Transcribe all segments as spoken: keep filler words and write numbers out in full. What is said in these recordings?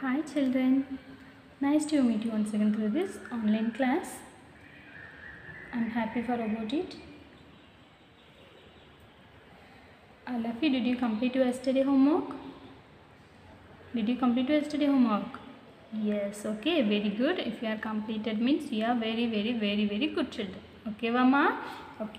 Hi children, nice to meet you once again through this online class. I'm happy for about it. Alafi, did you complete your yesterday homework? Did you complete your yesterday homework? Yes, okay, very good. If you are completed means you are very very very very good children. Okay, Mama? Okay.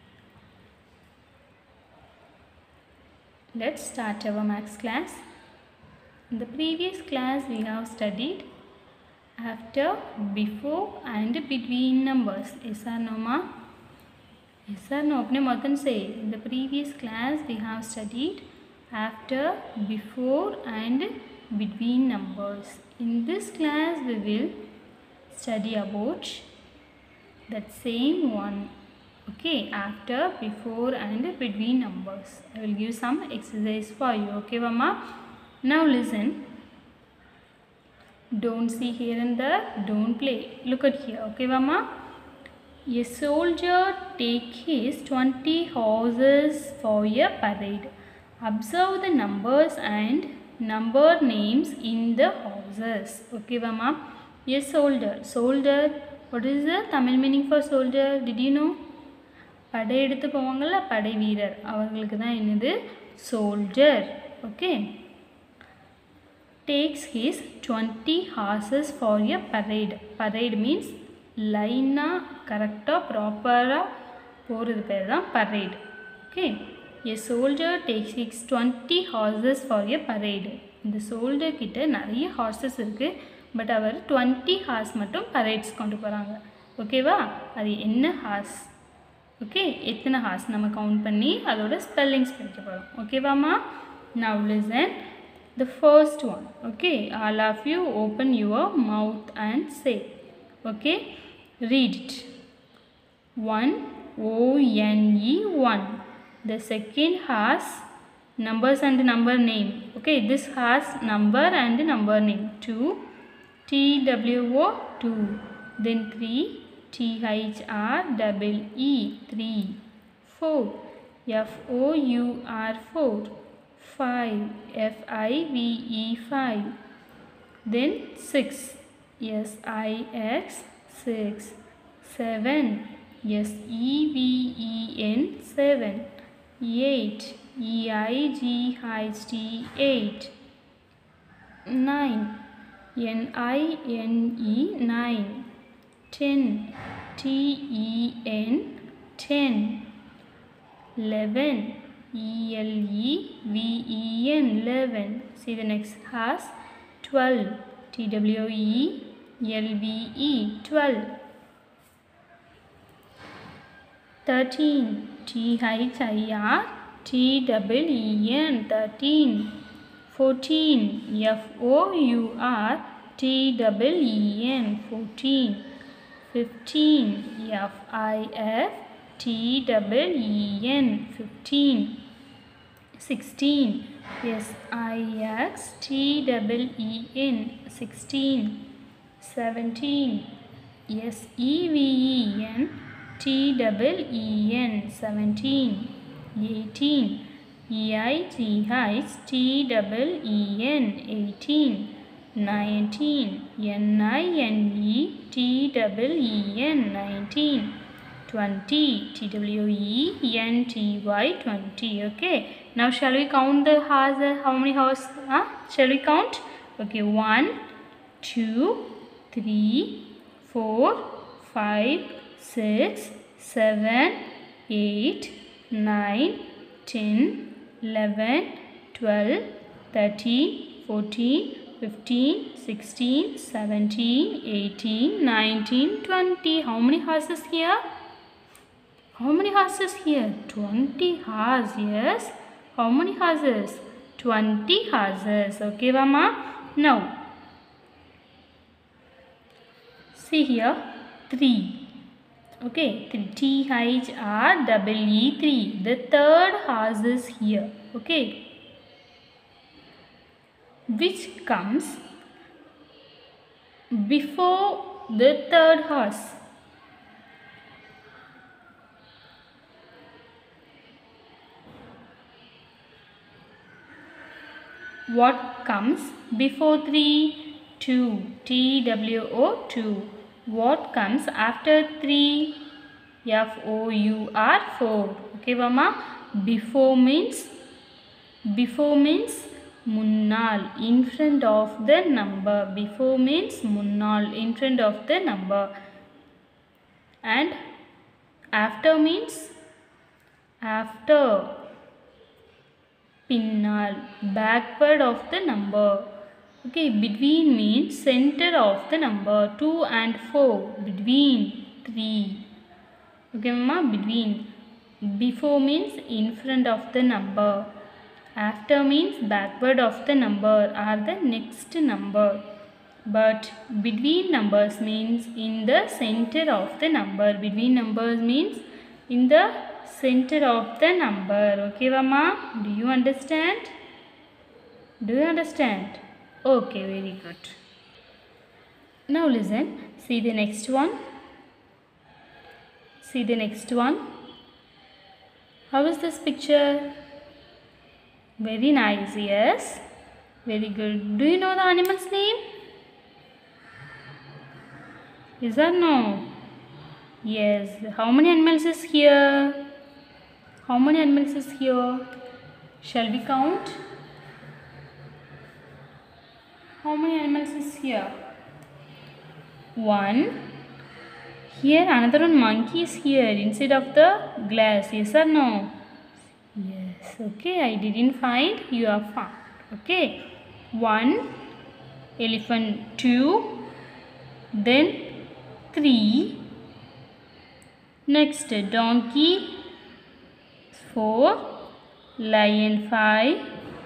Let's start our maths class. In the previous class we have studied after, before and between numbers. Yes or no, ma? Yes or no? अपने मौतन say. In the previous class we have studied after, before and between numbers. In this class we will study about that same one. Okay, after, before and between numbers. I will give some exercise for you. Okay, Mama? Now listen. Don't see here and there. Don't play. Look at here. Okay, Mama? A soldier take his twenty horses for a parade. Observe the numbers and number names in the horses. Okay, Mama? A soldier. Soldier. What is the Tamil meaning for soldier? Did you know? படை எடுத்து போவாங்கல்ல படை வீரர் அவங்களுக்கு தான் என்னது soldier. Okay. Takes his twenty horses for a parade. Parade means லைனா கரெக்டாக ப்ராப்பராக போகிறது பேர் தான் parade. Okay. A soldier takes his twenty horses for a parade. இந்த soldier கிட்ட நிறைய horses இருக்குது பட் அவர் twenty horse மட்டும் parades கொண்டு போகிறாங்க. ஓகேவா? அது என்ன horse? ஓகே, எத்தனை ஹார்ஸ் நம்ம கவுண்ட் பண்ணி அதோட ஸ்பெல்லிங்ஸ் படிக்க போகிறோம். ஓகேவாம்மா? Now listen the first one. Okay, all of you open your mouth and say. Okay, read it. One O N E one. The second horse numbers and number name. Okay, this has number and number name. two T W O two. Then three T H R double E three. four F O U R four. five F I V E five. Then six S I X six. seven S E V E N seven. eight E I G H T eight. nine N I N E nine. ten T E N ten. eleven E L E V E N eleven. See the next has twelve. T W E L V E twelve. thirteen T H I R T W E N thirteen. fourteen F O U R T W E N fourteen. fifteen F I F T W E N fifteen. sixteen S I X T W E N sixteen. seventeen S E V E N T W E N seventeen. eighteen E I G H T W E N eighteen. nineteen N I N E T W E N nineteen. twenty T W E N T Y twenty. Okay, now shall we count the horses? How many horses? Huh? Shall we count? Okay, one two three four five six seven eight nine ten eleven twelve thirteen fourteen fifteen sixteen seventeen eighteen nineteen twenty. How many horses here? How many horses here? twenty horses. Yes. How many horses? twenty horses. Okay, Mama? Now, see here, three. Okay, three. T H R double E three. The third horse is here. Okay. Which comes before the third horse? What comes before three? two. T W O two. What comes after three? F O U R four. Okay, Mama. Before means before means munnal, in front of the number. Before means munnal, in front of the number. And after means after, pinnal, backward of the number. Okay, between means center of the number. two and four, between. three. Okay, Mama, between. Before means in front of the number. After means backward of the number or the next number. But between numbers means in the center of the number. Between numbers means in the center of the number. Okay, Mama? Do you understand? Do you understand? Okay, very good. Now listen. See the next one. See the next one. How is this picture? Very nice, yes. Very good. Do you know the animal's name? Yes or no? Yes. How many animals is here? How many animals is here? Shall we count? How many animals is here? One. Here another one monkey is here inside of the glass. Yes or no? Yes. Okay. I didn't find. You have found. Okay. One. Elephant. Two. Then three. Next donkey. Four. Lion. Five.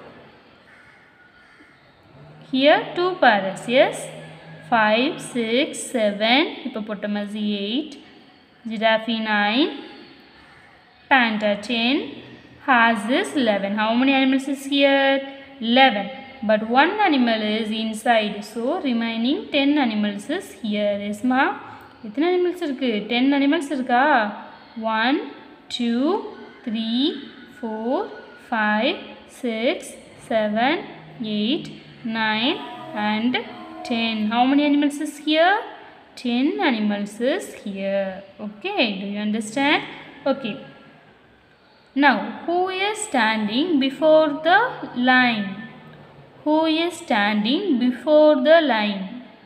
Here two parrots. Yes. Five, six, seven. Hippopotamus. Eight. Giraffe. Nine. Panda. Ten. Horse is eleven. How many animals is here? eleven. But one animal is inside. So remaining ten animals is here. Yes, ma? எத்தனை animals இருக்கு? ten animals இருக்கா? one, two, three, four, five, six, seven, eight, nine and ten. How many animals is here? ten animals is here. Okay, do you understand? Okay. Now, who is standing before the line? Who is standing before the line?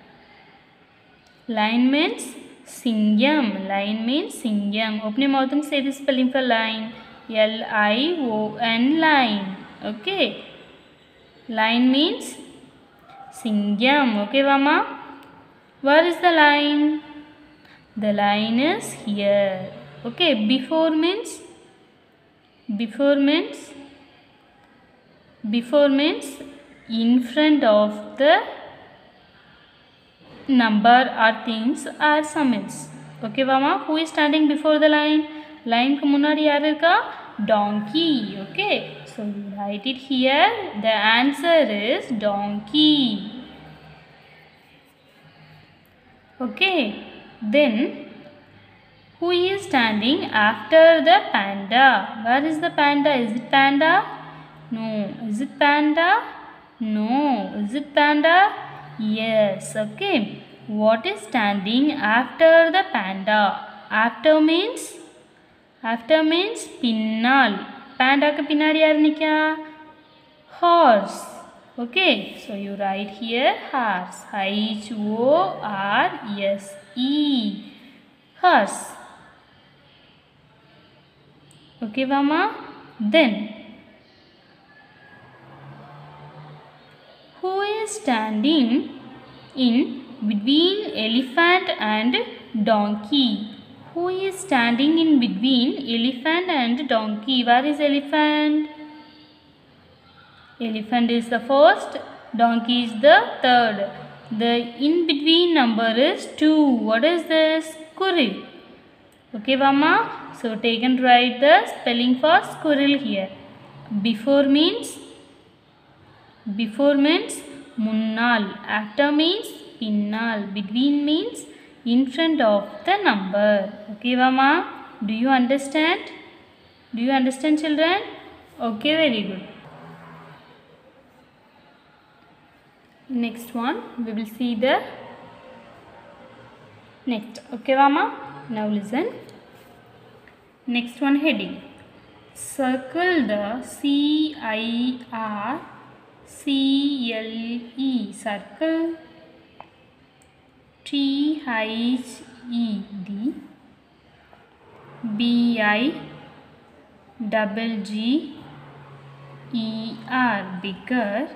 Line means Singham. Line means Singham. Open your mouth and say the spelling for line. L I O N, line. Okay. Line means Singham. Okay, Mama? Where is the line? The line is here. Okay. Before means Before means Before means in front of the number or things or summons. Okay, Mama? Who is standing before the line? Line ku munadi yaar irukka? Donkey. Okay. So you write it here. The answer is donkey. Okay. Then who is standing after the panda? Where is the panda? Is it panda? No. Is it panda? No. Is it panda? Yes. Okay. What is standing after the panda? After means After means pinnal. Panda ka pinnadi yaar nikka? Horse. Okay. So you write here horse. H O R S E. Horse. Okay, Mama? Then who is standing in between elephant and donkey? Who is standing in between elephant and donkey? Where is elephant? Elephant is the first, donkey is the third. The in between number is two. What is this? Squirrel. Okay, Mama? So take and write the spelling for squirrel here. Before means Before means munnal. After means pinnal. Between means in front of the number. Okay, Mama? Do you understand? Do you understand, children? Okay, very good. next one we will see the next. Okay mama, now listen. Next one heading, circle the C I R C L E, circle, T H E D B I double G E R, bigger,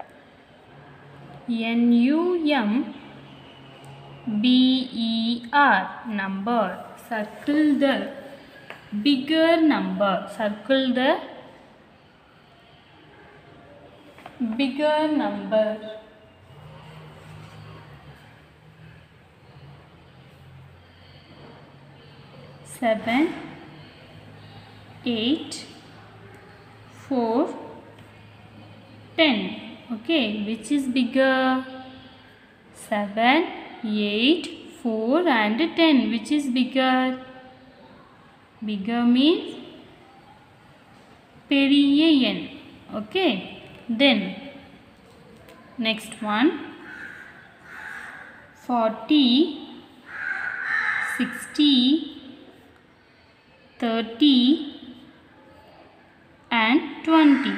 N U M B E R, number. Circle the bigger number, circle the bigger number. Seven, eight, four, ten. Okay, which is bigger? Seven, eight, four and ten. Which is bigger? Bigger means period n. Okay. Then next one, forty, sixty, thirty and twenty.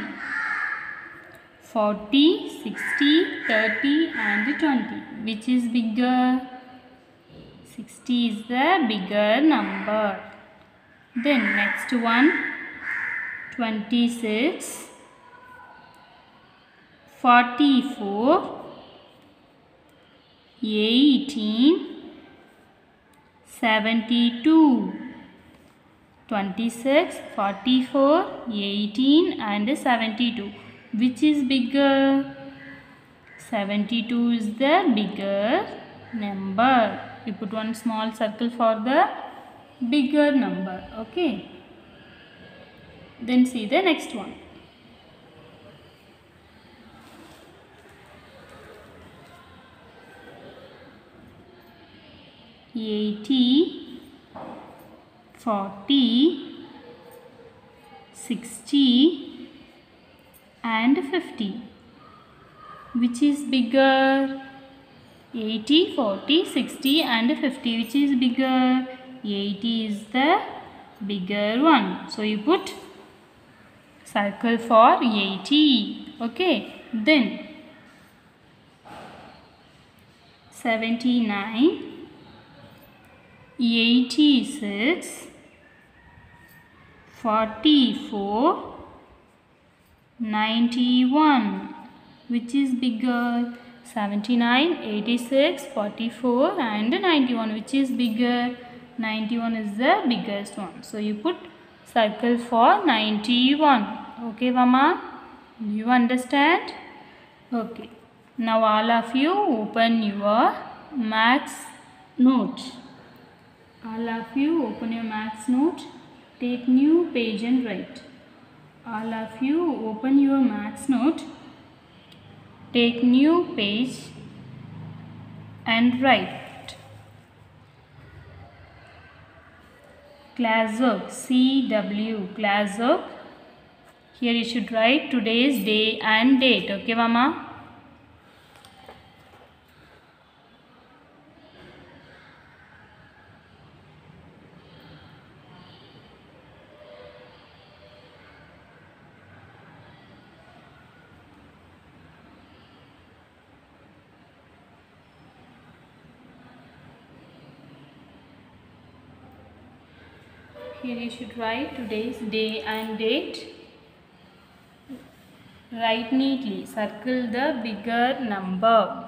forty, sixty, thirty and twenty. Which is bigger? sixty is the bigger number. Then next one, twenty-six, forty-four, eighteen, seventy-two. twenty-six, forty-four, eighteen and seventy-two. Which is bigger? seventy-two is the bigger number. We put one small circle for the bigger number. Okay. Then see the next one. eighty, forty, sixty and fifty. Which is bigger? eighty, forty, sixty and fifty. Which is bigger? eighty is the bigger one. So you put circle for eighty. Okay. Then seventy-nine, eighty-six, forty-four, ninety-one. Which is bigger? seventy-nine, eighty-six, forty-four and ninety-one. Which is bigger? ninety-one is the biggest one. So you put circle for ninety-one. Okay mama, you understand? Okay. Now all of you open your maths note. All of you open your maths note. Take new page and write. All of you open your maths note. Take new page and write. Class work, C W, class work. Here you should write today's day and date. Okay mama? Here you should write today's day and date. Write neatly. Circle the bigger number.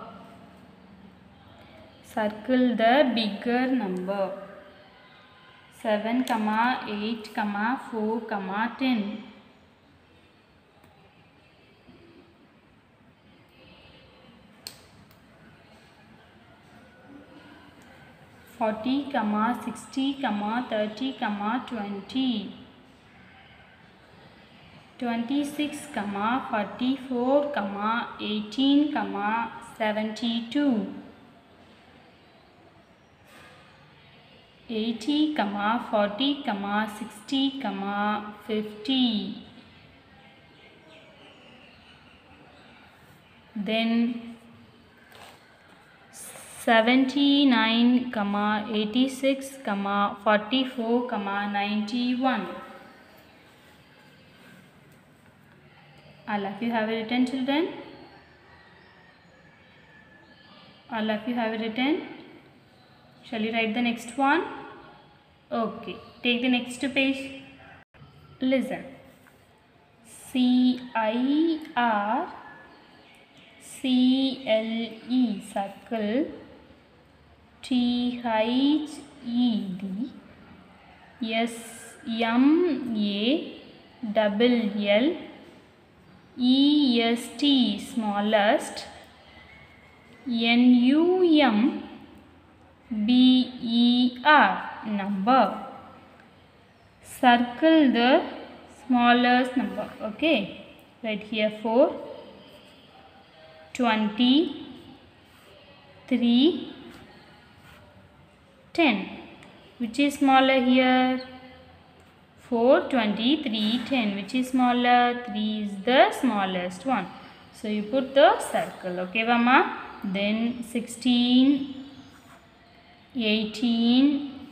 Circle the bigger number. seven, eight, four, ten. forty, sixty, thirty, twenty. twenty-six, forty-four, eighteen, seventy-two. eighty, forty, sixty, fifty. Then seventy-nine, eighty-six, forty-four, ninety-one. All of you have written, children? All of you have written? Shall you write the next one? Okay, take the next page. Listen. C I R C L E, circle. T H E D S M A L L E S T, smallest. N U M B E R, number. Circle the smallest number. Okay, right here four, twenty, three, ten. Which is smaller here? four, twenty, three, ten. Which is smaller? three is the smallest one. So you put the circle. Okay, Mama. Then sixteen, eighteen,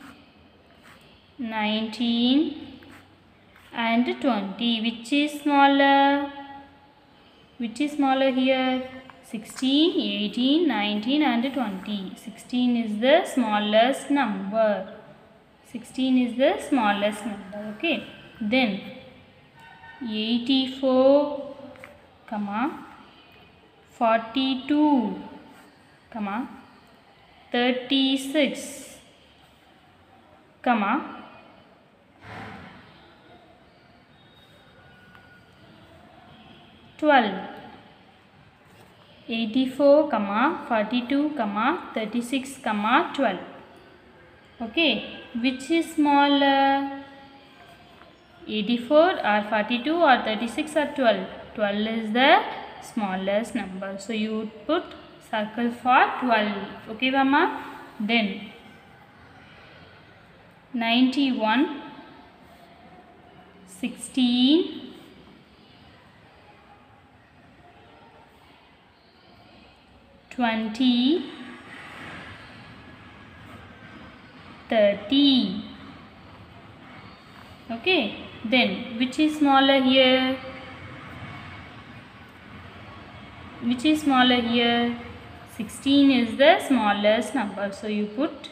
nineteen and twenty. Which is smaller? Which is smaller here? sixteen, eighteen, nineteen and twenty. sixteen is the smallest number. sixteen is the smallest number. Okay. Then eighty-four, comma, forty-two, comma, thirty-six, comma, twelve. eighty-four, comma, forty-two, comma, thirty-six, comma, twelve. Okay, which is smaller? eighty-four or forty-two or thirty-six or twelve? twelve is the smallest number. So you would put circle for twelve. Okay, Mama. Then ninety-one, sixteen, twenty, thirty. Okay, then which is smaller here? Which is smaller here? sixteen is the smallest number. So you put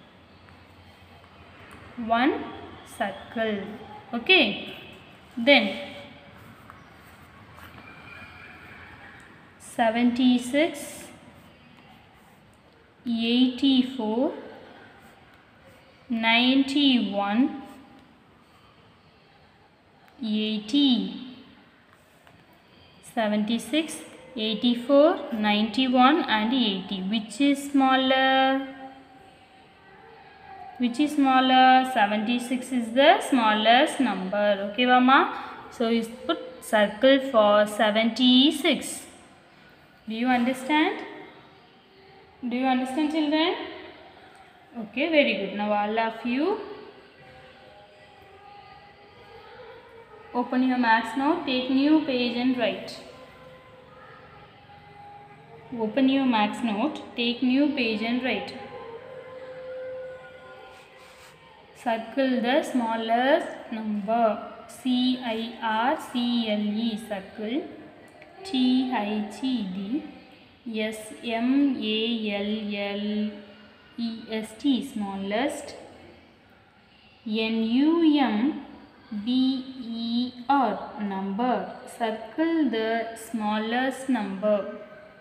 one circle. Okay, then seventy-six, eighty-four, ninety-one, eighty. seventy-six, eighty-four, ninety-one and eighty. Which is smaller? Which is smaller? seventy-six is the smallest number. Okay, Mama. So you put circle for seventy-six. Do you understand? Do you understand, children? Okay, very good. Now all of you open your maths note, take new page and write. Open your maths note, take new page and write. Circle the smallest number. C I R C L E, circle. T H E D S M A L L E S T, smallest. N U M B E R, number. Circle the smallest number.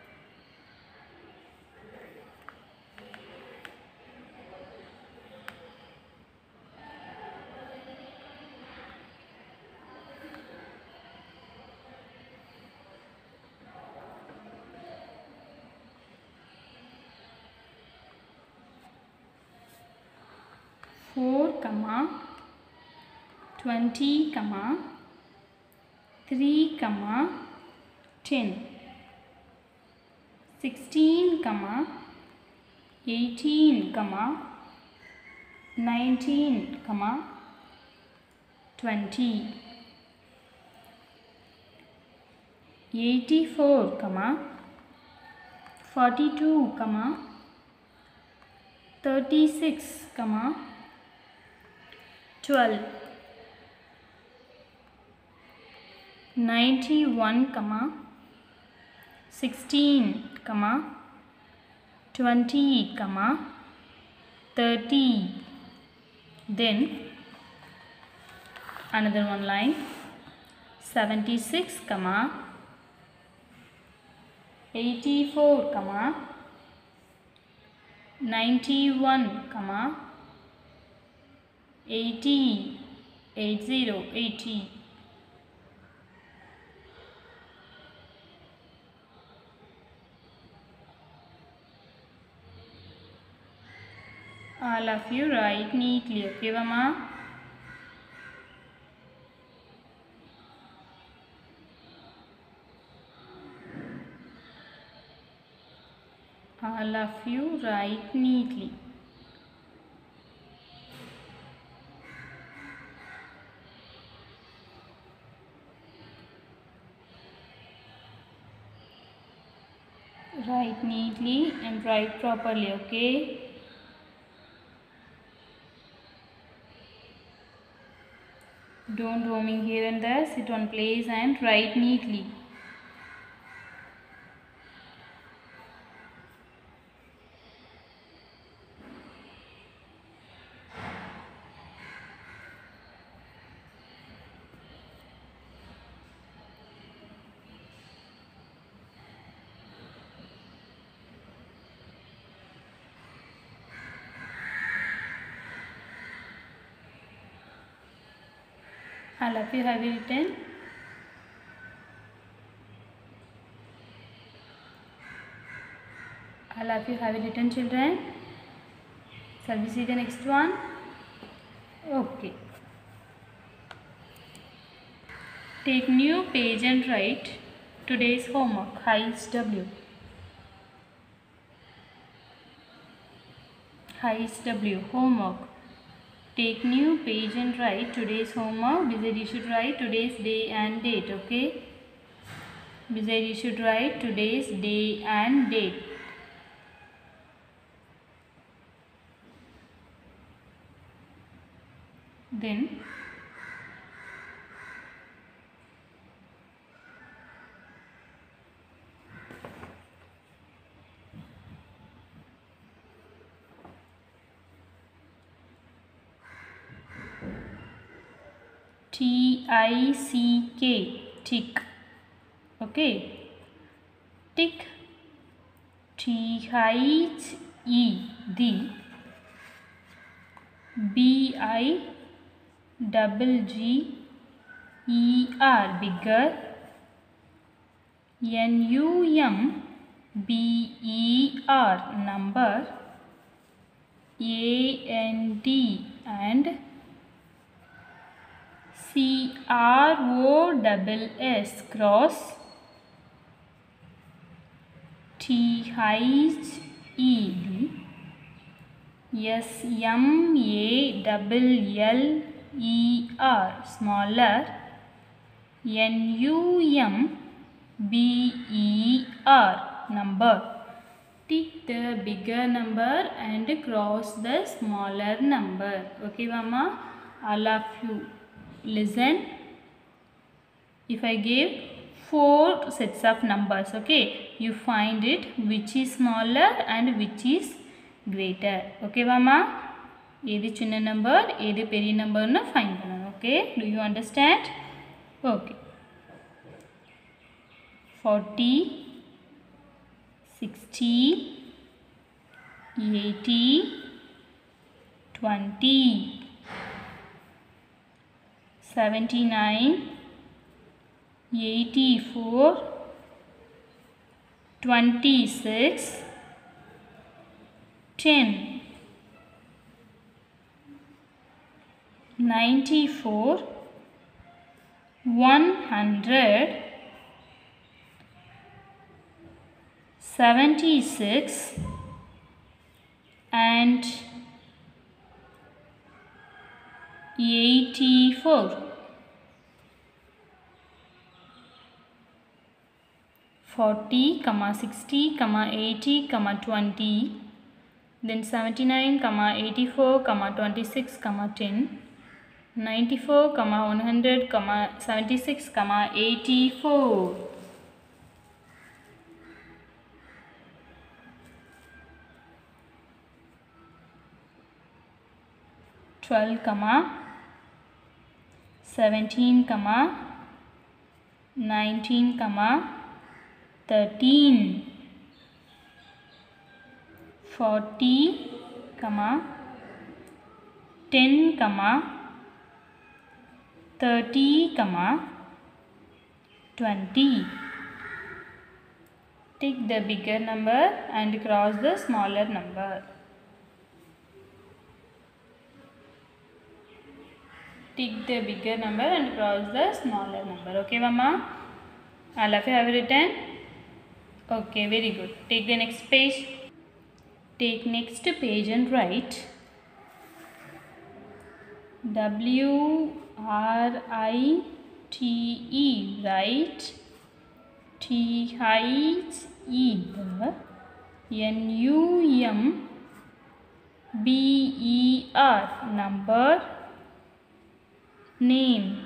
four, comma, twenty, comma, three, comma, ten. sixteen, comma, eighteen, comma, nineteen, comma, twenty. eighty-four, comma, forty-two, comma, thirty-six, comma twelve, ninety-one, comma sixteen, comma twenty, comma thirty. Then another one line, seventy-six, comma eighty-four, comma ninety-one, comma eighty, eighty, eighty. All of you write neatly, okay, Mama? All of you write neatly. Write neatly and write properly, okay? Don't roaming here and there. Sit on place and write neatly. All of you have written. All of you have written, children. Shall we see the next one? Okay. Take new page and write today's homework. Heights W. Heights W. Homework. Take new page and write today's homework. Beside you should write today's day and date, okay? Beside you should write today's day and date. Then T I C K, tick, okay? Tick. T H E, the. B I double G E R, bigger. N U M B E R, number. A N D and C R O S S, cross. T H E D. S M A L L E R, smaller. N U M B E R, number. Tick the bigger number and cross the smaller number. Okay, Mama? All of you listen. If I give four sets of numbers, okay, you find it which is smaller and which is greater. Okay, Mama? Edi chinna number, edi peri number na find panna. Okay, do you understand? Okay. forty, sixty, eighty, twenty, seventy-nine, eighty-four, twenty-six, ten, ninety-four, one hundred, seventy-six and eighty-four. forty, sixty, eighty, twenty, then seventy-nine comma eighty-four comma twenty-six comma ten, ninety-four comma one hundred comma seventy-six comma eighty-four, twelve comma seventeen comma nineteen comma thirteen, forty comma ten comma thirty comma twenty. Take the bigger number and cross the smaller number. Take the bigger number and cross the smaller number. Okay, Mama? All of you have written? Okay, very good. Take the next page. Take next page and write W R I T E. Write T H E the N U M B E R. Number. Name.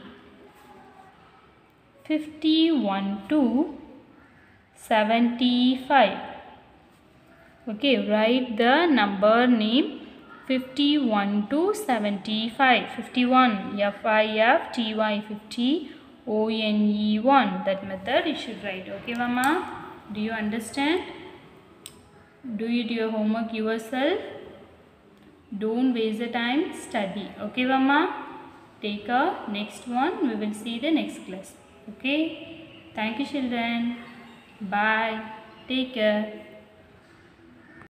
fifty-one to seventy-five. Okay, write the number name fifty-one to seventy-five. fifty-one, F I F T Y, fifty, O N E one. That method you should write. Okay, Mama? Do you understand? Do it your homework yourself. Don't waste the time. Study. Okay, Mama? Take a next one. We will see the next class. Okay? Thank you, children. Bye. Take care.